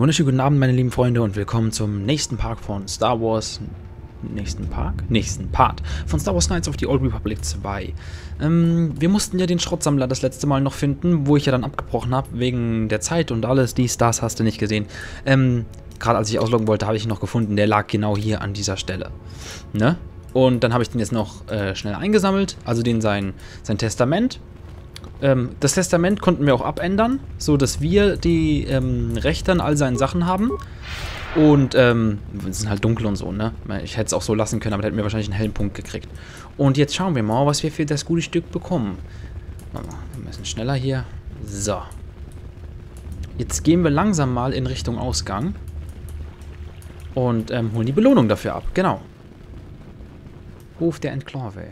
wunderschönen guten Abend, meine lieben Freunde, und willkommen zum nächsten Part von Star Wars. Nächsten Part von Star Wars Knights of the Old Republic 2. Wir mussten ja den Schrottsammler das letzte Mal noch finden, wo ich ja dann abgebrochen habe, wegen der Zeit und alles. Dies, das hast du nicht gesehen. Gerade als ich ausloggen wollte, habe ich ihn noch gefunden. Der lag genau hier an dieser Stelle. Ne? Und dann habe ich den jetzt noch schnell eingesammelt, also sein Testament. Das Testament konnten wir auch abändern, so dass wir die Rechte an all seinen Sachen haben. Und es sind halt dunkel und so, ne? Ich hätte es auch so lassen können, aber da hätten wir wahrscheinlich einen hellen Punkt gekriegt. Und jetzt schauen wir mal, was wir für das gute Stück bekommen. Wir müssen schneller hier. So. Jetzt gehen wir langsam mal in Richtung Ausgang. Und holen die Belohnung dafür ab. Genau. Hof der Enklave.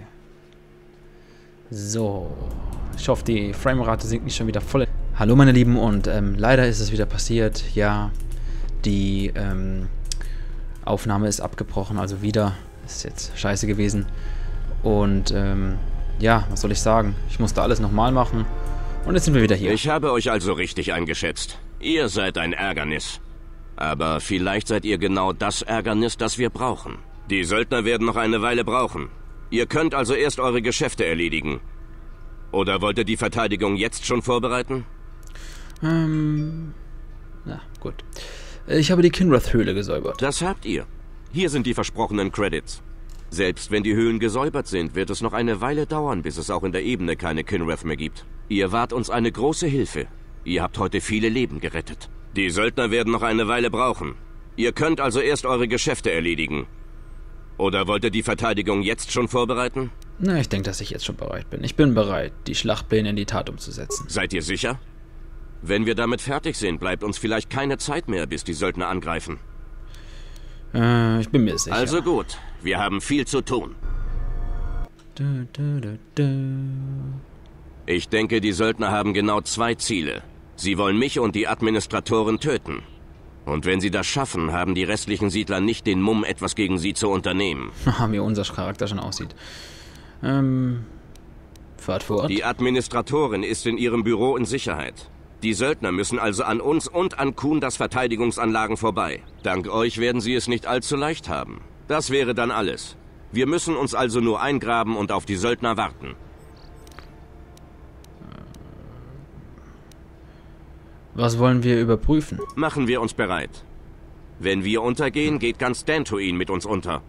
So. Ich hoffe, die Framerate sinkt nicht schon wieder voll. Hallo meine Lieben, und leider ist es wieder passiert. Ja, die Aufnahme ist abgebrochen, also wieder. Ist jetzt scheiße gewesen. Und ja, was soll ich sagen? Ich musste alles nochmal machen. Und jetzt sind wir wieder hier. Ich habe euch also richtig eingeschätzt. Ihr seid ein Ärgernis. Aber vielleicht seid ihr genau das Ärgernis, das wir brauchen. Die Söldner werden noch eine Weile brauchen. Ihr könnt also erst eure Geschäfte erledigen. Oder wollt ihr die Verteidigung jetzt schon vorbereiten? Na, gut. Ich habe die Kinrath-Höhle gesäubert. Das habt ihr. Hier sind die versprochenen Credits. Selbst wenn die Höhlen gesäubert sind, wird es noch eine Weile dauern, bis es auch in der Ebene keine Kinrath mehr gibt. Ihr wart uns eine große Hilfe. Ihr habt heute viele Leben gerettet. Die Söldner werden noch eine Weile brauchen. Ihr könnt also erst eure Geschäfte erledigen. Oder wollt ihr die Verteidigung jetzt schon vorbereiten? Na, ich denke, dass ich jetzt schon bereit bin. Ich bin bereit, die Schlachtpläne in die Tat umzusetzen. Seid ihr sicher? Wenn wir damit fertig sind, bleibt uns vielleicht keine Zeit mehr, bis die Söldner angreifen. Ich bin mir sicher. Also gut, wir haben viel zu tun. Ich denke, die Söldner haben genau zwei Ziele. Sie wollen mich und die Administratoren töten. Und wenn sie das schaffen, haben die restlichen Siedler nicht den Mumm, etwas gegen sie zu unternehmen. Wie unser Charakter schon aussieht. Fahrt fort. Die Administratorin ist in ihrem Büro in Sicherheit. Die Söldner müssen also an uns und an Kuhn-das Verteidigungsanlagen vorbei. Dank euch werden sie es nicht allzu leicht haben. Das wäre dann alles. Wir müssen uns also nur eingraben und auf die Söldner warten. Was wollen wir überprüfen? Machen wir uns bereit. Wenn wir untergehen, geht ganz Dantooine mit uns unter.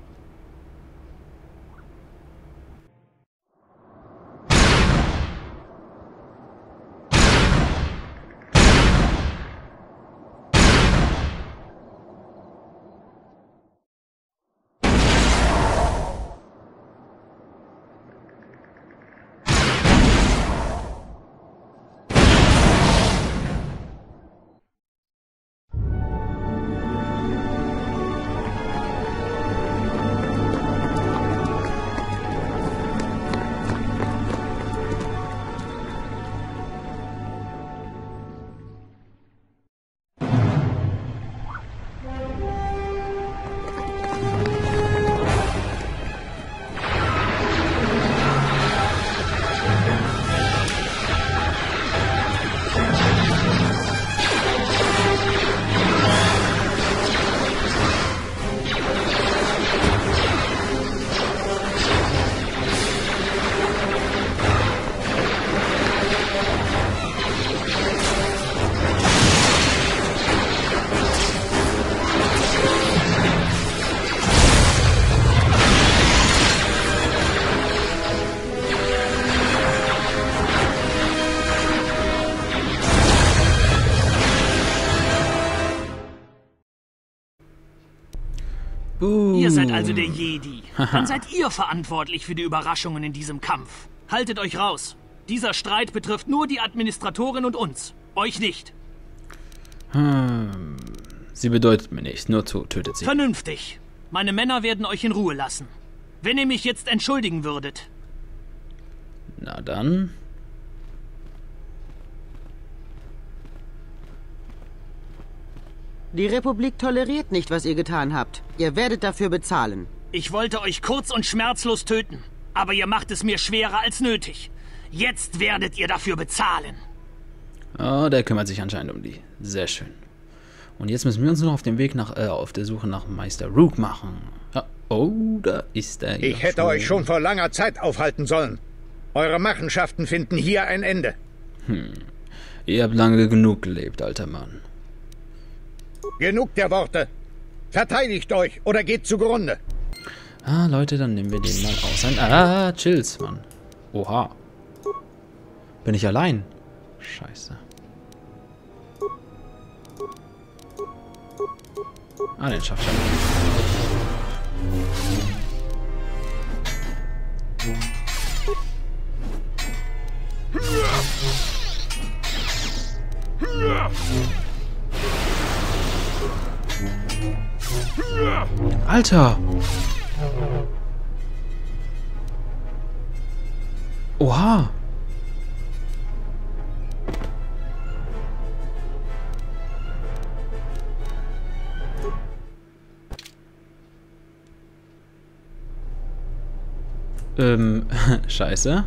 Ihr seid also der Jedi. Dann seid ihr verantwortlich für die Überraschungen in diesem Kampf. Haltet euch raus. Dieser Streit betrifft nur die Administratorin und uns. Euch nicht. Sie bedeutet mir nichts, nur tötet sie. Vernünftig. Meine Männer werden euch in Ruhe lassen. Wenn ihr mich jetzt entschuldigen würdet. Na dann. Die Republik toleriert nicht, was ihr getan habt. Ihr werdet dafür bezahlen. Ich wollte euch kurz und schmerzlos töten. Aber ihr macht es mir schwerer als nötig. Jetzt werdet ihr dafür bezahlen. Oh, der kümmert sich anscheinend um die. Sehr schön. Und jetzt müssen wir uns noch auf den Weg auf der Suche nach Meister Rook machen. Ja, oh, da ist er. Ich hätte euch schon vor langer Zeit aufhalten sollen. Eure Machenschaften finden hier ein Ende. Ihr habt lange genug gelebt, alter Mann. Genug der Worte. Verteidigt euch oder geht zugrunde. Ah, Leute, dann nehmen wir den mal aus. Chills, Mann. Oha. Bin ich allein? Scheiße. Ah, den schafft er. Alter! Oha! Scheiße.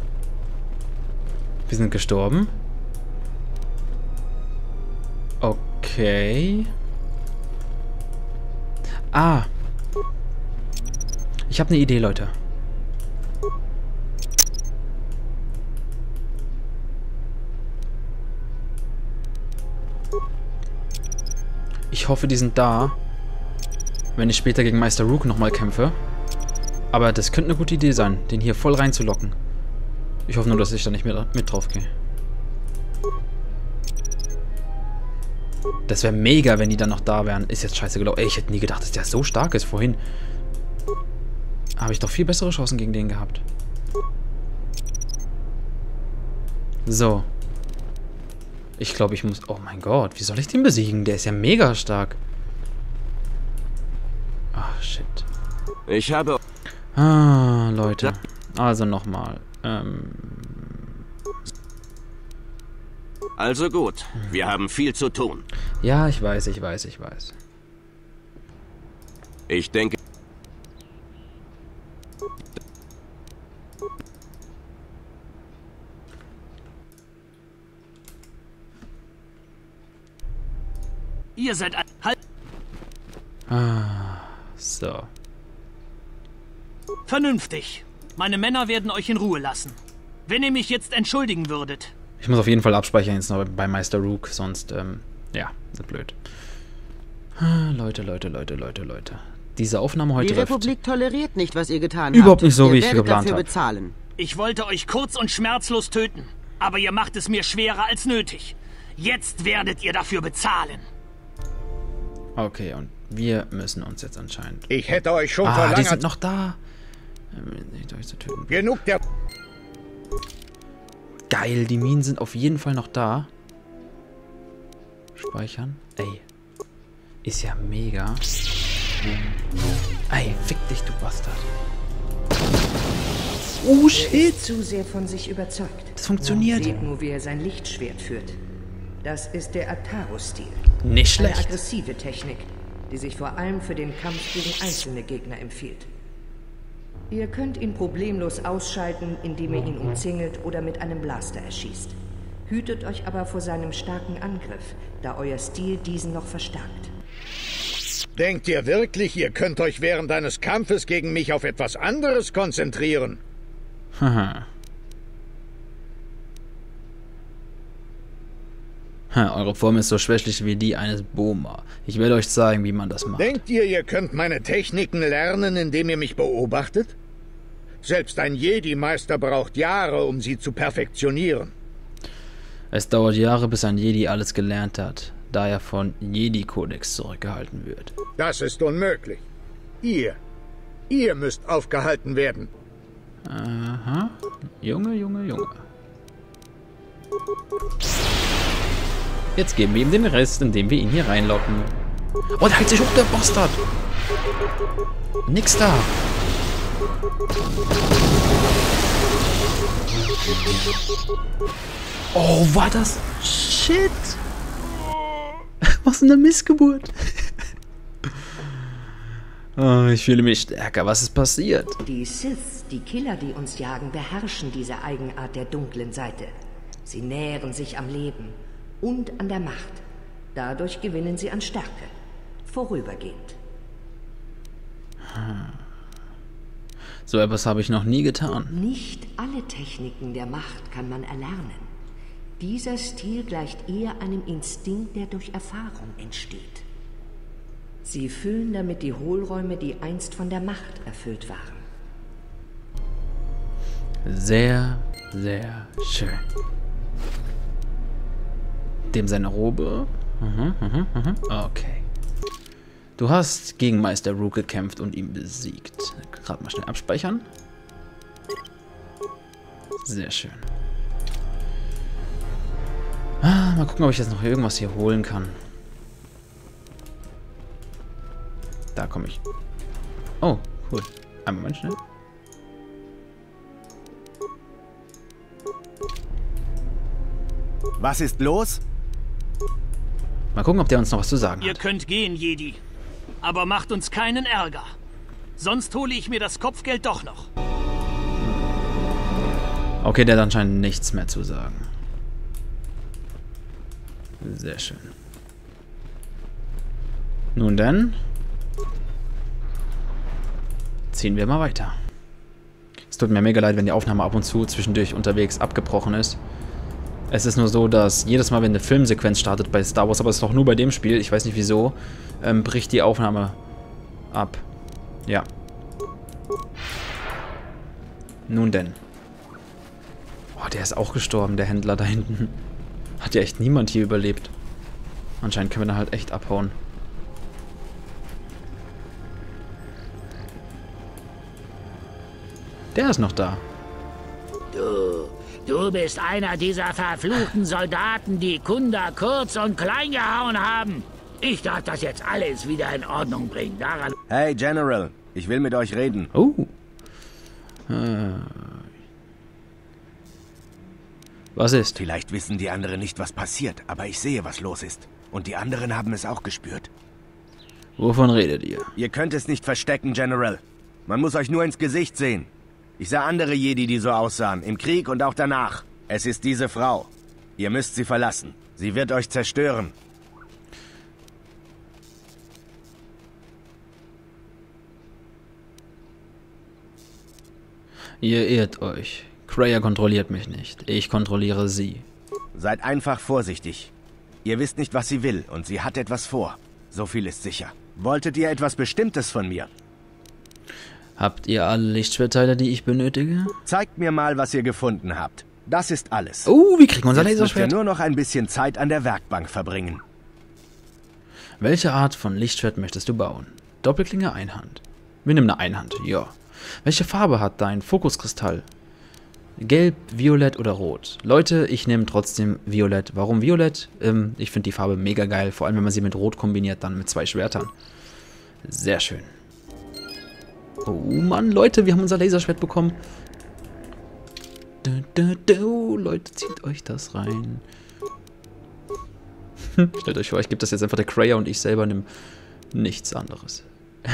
Wir sind gestorben. Okay. Ah. Ich habe eine Idee, Leute. Ich hoffe, die sind da, wenn ich später gegen Meister Rook nochmal kämpfe. Aber das könnte eine gute Idee sein, den hier voll reinzulocken. Ich hoffe nur, dass ich da nicht mehr mit drauf gehe. Das wäre mega, wenn die dann noch da wären. Ist jetzt scheiße gelaufen. Ey, ich hätte nie gedacht, dass der so stark ist. Vorhin habe ich doch viel bessere Chancen gegen den gehabt. So. Ich glaube, ich muss... Oh mein Gott, wie soll ich den besiegen? Der ist ja mega stark. Ach, shit. Ich habe... Ah, Leute. Also nochmal. Also gut, wir haben viel zu tun. Ja, ich weiß. Ich denke... Ihr seid... Halt! Ah, so. Vernünftig. Meine Männer werden euch in Ruhe lassen. Wenn ihr mich jetzt entschuldigen würdet. Ich muss auf jeden Fall abspeichern jetzt noch bei Meister Rook, sonst, ja, ist blöd. Leute. Diese Aufnahme heute Die läuft Republik toleriert nicht, was ihr getan habt. überhaupt nicht so, wie ich Ihr werdet geplant dafür habe. bezahlen. Ich wollte euch kurz und schmerzlos töten. Aber ihr macht es mir schwerer als nötig. Jetzt werdet ihr dafür bezahlen. Okay, und wir müssen uns jetzt anscheinend... Ich hätte euch schon vor Ah, die langer sind Zeit... noch da. Nicht euch zu töten. Genug der... Geil, die Minen sind auf jeden Fall noch da. Speichern. Ey. Ist ja mega. Ey, fick dich, du Bastard. Oh, Er shit. ist zu sehr von sich überzeugt. Das funktioniert. Seht nur, wie er sein Lichtschwert führt. Das ist der Ataru-Stil. Nicht Eine schlecht. aggressive Technik, die sich vor allem für den Kampf gegen einzelne Gegner empfiehlt. Ihr könnt ihn problemlos ausschalten, indem ihr ihn umzingelt oder mit einem Blaster erschießt. Hütet euch aber vor seinem starken Angriff, da euer Stil diesen noch verstärkt. Denkt ihr wirklich, ihr könnt euch während eines Kampfes gegen mich auf etwas anderes konzentrieren? Haha. Eure Form ist so schwächlich wie die eines Boma. Ich werde euch zeigen, wie man das macht. Denkt ihr, ihr könnt meine Techniken lernen, indem ihr mich beobachtet? Selbst ein Jedi-Meister braucht Jahre, um sie zu perfektionieren. Es dauert Jahre, bis ein Jedi alles gelernt hat, da er von Jedi-Kodex zurückgehalten wird. Das ist unmöglich. Ihr müsst aufgehalten werden. Aha. Junge. Jetzt geben wir ihm den Rest, indem wir ihn hier reinlocken. Oh, der hält sich hoch, der Bastard. Nix da. Oh, war das... Shit. Was eine Missgeburt. Oh, ich fühle mich stärker. Was ist passiert? Die Sith, die Killer, die uns jagen, beherrschen diese Eigenart der dunklen Seite. Sie nähren sich am Leben und an der Macht. Dadurch gewinnen sie an Stärke. Vorübergehend. So etwas habe ich noch nie getan. Nicht alle Techniken der Macht kann man erlernen. Dieser Stil gleicht eher einem Instinkt, der durch Erfahrung entsteht. Sie füllen damit die Hohlräume, die einst von der Macht erfüllt waren. Sehr, sehr schön. Dem seine Robe. Okay. Du hast gegen Meister Rook gekämpft und ihn besiegt. Gerade mal schnell abspeichern. Sehr schön. Mal gucken, ob ich jetzt noch irgendwas hier holen kann. Da komme ich. Oh, cool. Einen Moment schnell. Was ist los? Mal gucken, ob der uns noch was zu sagen Ihr hat. könnt gehen, Jedi. Aber macht uns keinen Ärger. Sonst hole ich mir das Kopfgeld doch noch. Okay, der hat anscheinend nichts mehr zu sagen. Sehr schön. Nun denn. Ziehen wir mal weiter. Es tut mir mega leid, wenn die Aufnahme ab und zu zwischendurch unterwegs abgebrochen ist. Es ist nur so, dass jedes Mal, wenn eine Filmsequenz startet bei Star Wars, aber es ist doch nur bei dem Spiel, ich weiß nicht wieso, bricht die Aufnahme ab. Ja. Nun denn. Oh, der ist auch gestorben, der Händler da hinten. Hat ja echt niemand hier überlebt. Anscheinend können wir da halt echt abhauen. Der ist noch da. Du bist einer dieser verfluchten Soldaten, die Kunda kurz und klein gehauen haben. Ich darf das jetzt alles wieder in Ordnung bringen. Daran... Hey, General. Ich will mit euch reden. Oh. Was ist? Vielleicht wissen die anderen nicht, was passiert, aber ich sehe, was los ist. Und die anderen haben es auch gespürt. Wovon redet ihr? Ihr könnt es nicht verstecken, General. Man muss euch nur ins Gesicht sehen. Ich sah andere Jedi, die so aussahen, im Krieg und auch danach. Es ist diese Frau. Ihr müsst sie verlassen. Sie wird euch zerstören. Ihr irrt euch. Kreia kontrolliert mich nicht. Ich kontrolliere sie. Seid einfach vorsichtig. Ihr wisst nicht, was sie will, und sie hat etwas vor. So viel ist sicher. Wolltet ihr etwas Bestimmtes von mir? Habt ihr alle Lichtschwertteile, die ich benötige? Zeigt mir mal, was ihr gefunden habt. Das ist alles. Oh, wie kriegen wir unser Jetzt müsst ihr Laserschwert? nur noch ein bisschen Zeit an der Werkbank verbringen. Welche Art von Lichtschwert möchtest du bauen? Doppelklinge, Einhand. Wir nehmen eine Einhand, ja. Welche Farbe hat dein Fokuskristall? Gelb, Violett oder Rot? Leute, ich nehme trotzdem Violett. Warum Violett? Ich finde die Farbe mega geil, vor allem wenn man sie mit Rot kombiniert, dann mit 2 Schwertern. Sehr schön. Oh Mann, Leute, wir haben unser Laserschwert bekommen. Leute, zieht euch das rein. Stellt euch vor, ich gebe das jetzt einfach der Kreia und ich selber nehme nichts anderes.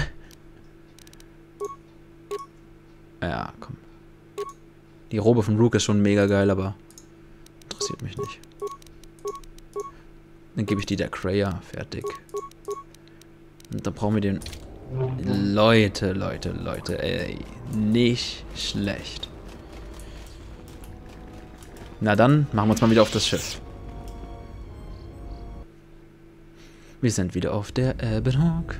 Ja, komm. Die Robe von Rook ist schon mega geil, aber interessiert mich nicht. Dann gebe ich die der Kreia. Fertig. Und dann brauchen wir den... Leute, ey. Nicht schlecht. Na dann, machen wir uns mal wieder auf das Schiff. Wir sind wieder auf der Ebbenhawk.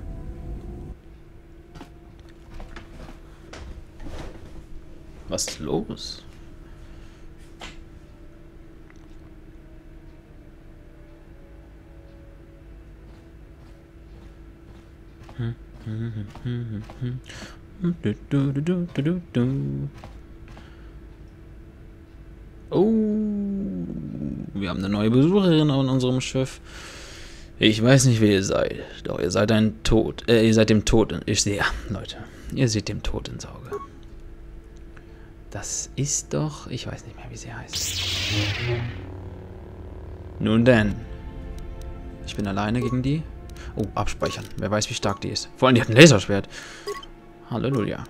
Was ist los? Oh, wir haben eine neue Besucherin an unserem Schiff. Ich weiß nicht, wer ihr seid, doch ihr seid ein Tod. Ihr seid dem Tod. Ich sehe, Leute, ihr seht dem Tod ins Auge. Das ist doch, ich weiß nicht mehr, wie sie heißt. Nun denn, ich bin alleine gegen die. Oh, abspeichern. Wer weiß, wie stark die ist. Vor allem, die hat ein Laserschwert. Halleluja.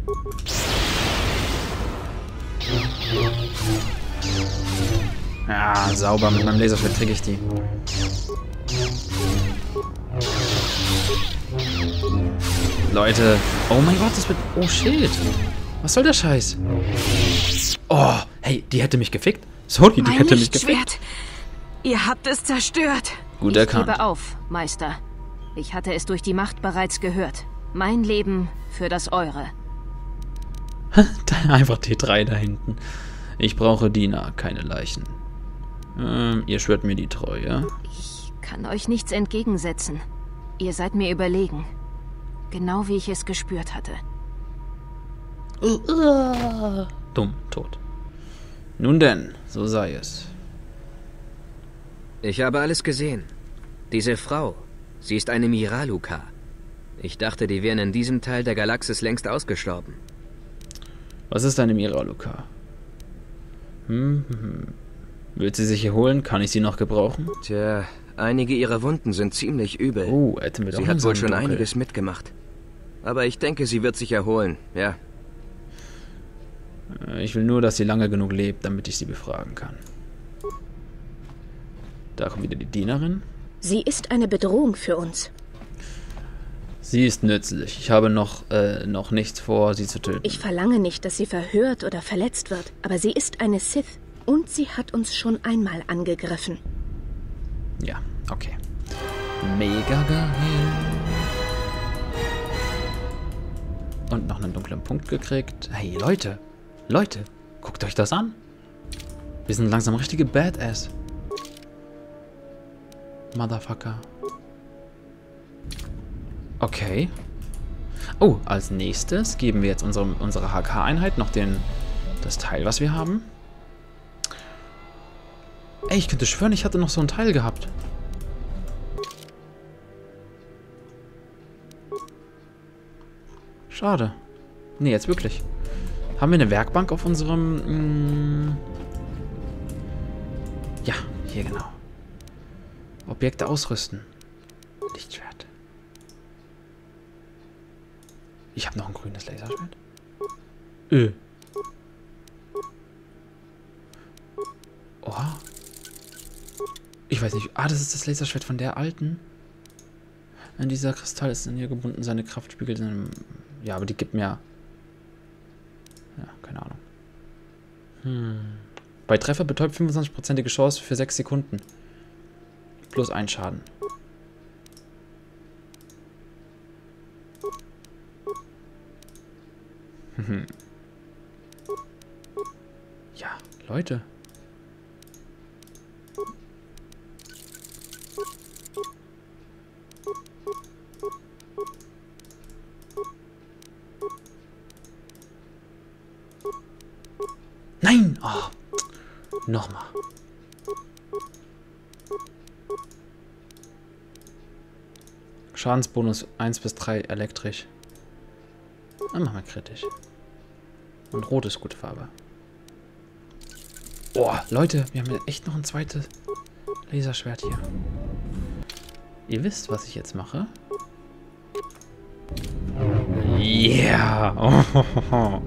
Ja, sauber. Mit meinem Laserschwert kriege ich die. Leute. Oh mein Gott, das wird... Oh, shit. Was soll der Scheiß? Oh, hey, die hätte mich gefickt. Sorry, die hätte mich gefickt. Ihr habt es zerstört. Gut erkannt. Ich gebe auf, Meister. Ich hatte es durch die Macht bereits gehört. Mein Leben für das eure. Einfach T3 da hinten. Ich brauche Diener, keine Leichen. Ihr schwört mir die Treue. Ich kann euch nichts entgegensetzen. Ihr seid mir überlegen. Genau wie ich es gespürt hatte. Dumm, tot. Nun denn, so sei es. Ich habe alles gesehen. Diese Frau, sie ist eine Miraluka. Ich dachte, die wären in diesem Teil der Galaxis längst ausgestorben. Was ist eine Miraluka? Will sie sich hier holen? Kann ich sie noch gebrauchen? Tja, einige ihrer Wunden sind ziemlich übel. Oh, hätten wir doch. Sie hat wohl schon einiges mitgemacht. Aber ich denke, sie wird sich erholen, ja. Ich will nur, dass sie lange genug lebt, damit ich sie befragen kann. Da kommt wieder die Dienerin. Sie ist eine Bedrohung für uns. Sie ist nützlich. Ich habe noch nichts vor, sie zu töten. Ich verlange nicht, dass sie verhört oder verletzt wird, aber sie ist eine Sith und sie hat uns schon einmal angegriffen. Ja, okay. Mega geil. Und noch einen dunklen Punkt gekriegt. Hey, Leute. Leute, guckt euch das an. Wir sind langsam richtige Badass. Motherfucker. Okay. Oh, als nächstes geben wir jetzt unsere HK-Einheit noch das Teil, was wir haben. Ey, ich könnte schwören, ich hatte noch so ein Teil gehabt. Schade. Nee, jetzt wirklich. Haben wir eine Werkbank auf unserem... Ja, hier genau. Objekte ausrüsten. Lichtschwert. Ich habe noch ein grünes Laserschwert. Oha. Ich weiß nicht. Ah, das ist das Laserschwert von der alten. Dieser Kristall ist in ihr gebunden. Seine Kraft spiegelt seinem... Ja, aber die gibt mir... Ja, keine Ahnung. Bei Treffer betäubt 25%ige Chance für 6 Sekunden. Plus 1 Schaden. Ja, Leute. Nein! Oh. Nochmal. Schadensbonus 1 bis 3 elektrisch. Dann machen wir kritisch. Und rot ist gute Farbe. Oh, Leute, wir haben ja echt noch ein zweites Laserschwert hier. Ihr wisst, was ich jetzt mache. Yeah! Oh.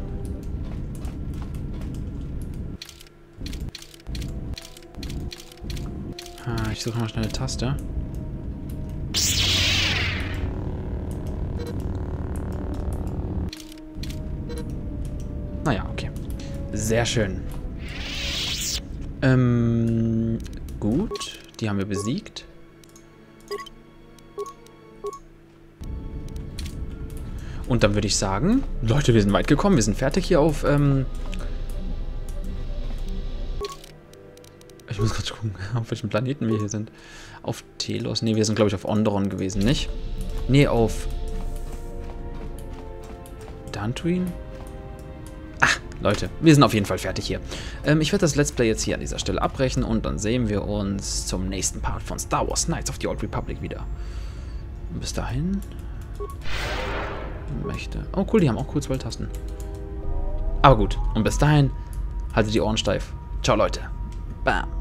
Ich suche mal schnell eine Taste. Naja, okay. Sehr schön. Gut. Die haben wir besiegt. Und dann würde ich sagen, Leute, wir sind weit gekommen. Wir sind fertig hier auf, ich muss gerade gucken, auf welchem Planeten wir hier sind. Auf Telos? Ne, wir sind, glaube ich, auf Onderon gewesen, nicht? Ne, auf Dantooine? Ach, Leute, wir sind auf jeden Fall fertig hier. Ich werde das Let's Play jetzt hier an dieser Stelle abbrechen und dann sehen wir uns zum nächsten Part von Star Wars Knights of the Old Republic wieder. Und bis dahin... Mächte. Oh cool, die haben auch Kurzwahltasten. Aber gut, und bis dahin, haltet die Ohren steif. Ciao Leute. Bam.